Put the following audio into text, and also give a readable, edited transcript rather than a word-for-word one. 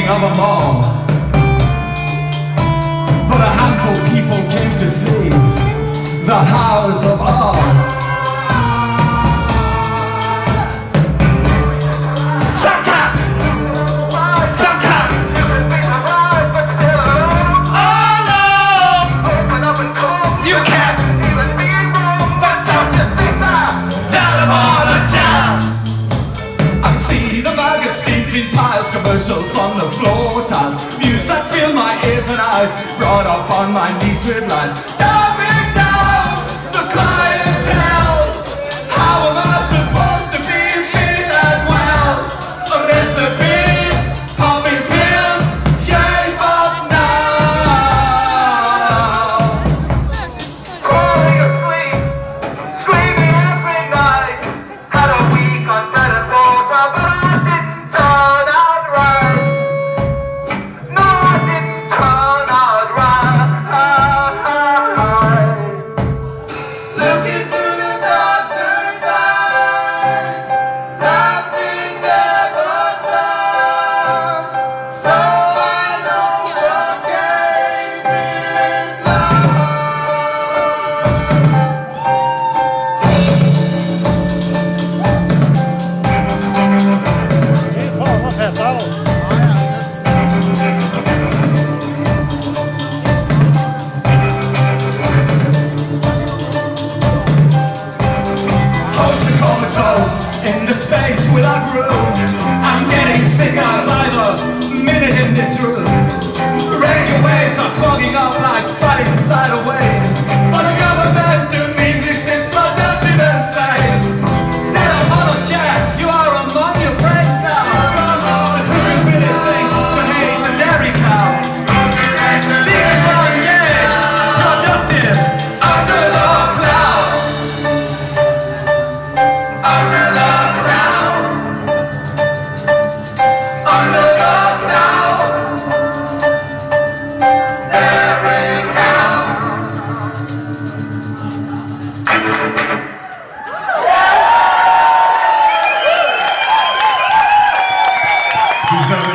king of them all. But a handful of people came to see the house of art. Commercials from the floor tiles, views that fill my ears and eyes, brought up on my knees with lines. Dumbing down the clientele. How am I supposed to be fit and well? A recipe, popping pills, shave up now. Falling asleep, screaming every night. Had a week on bed and water, but I didn't turn out. In the space without room, I'm getting sicker by the minute in this room. Radio waves are clogging up like fighting inside a wave. For the government to mean this is productive and safe. Now on a chat, you are among your friends now. Who really think to hate the dairy cow? See it run, yeah, productive, under the cloud. Under the He's gonna